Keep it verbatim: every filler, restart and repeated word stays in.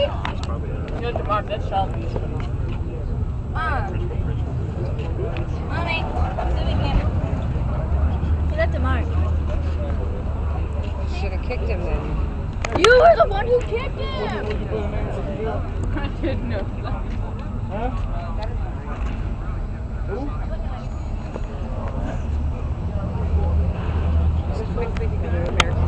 You have to mark that Shelby. Ah. Mommy, do it again. He left the mark. Should have kicked him then. You were the one who kicked him! I didn't know that. Huh? Who? Just quick, quick, American.